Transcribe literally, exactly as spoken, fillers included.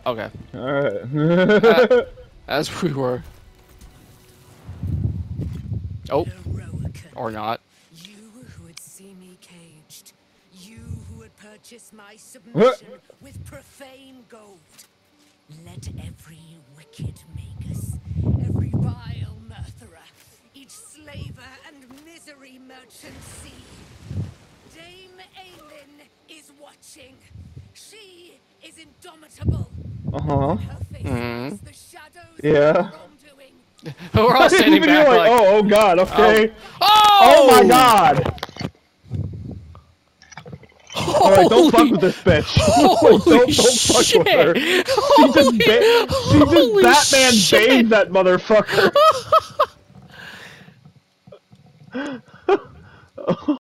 Okay. Alright. uh, as we were. Oh. Or not. You who would see me caged. You who would purchase my submission with profane gold. Let every wicked magus, every vile murtherer, each slaver and misery merchant see. Dame Aylin is watching. She is indomitable. Uh-huh. Her face Mm. the shadows Yeah. of wrongdoing. We're all standing Even back you're like, like, oh, oh god, okay. Oh! Oh, my god! Alright, don't fuck with this bitch. Holy don't, don't fuck shit! with her. She just, ba she Holy just Batman shit! bathed that motherfucker.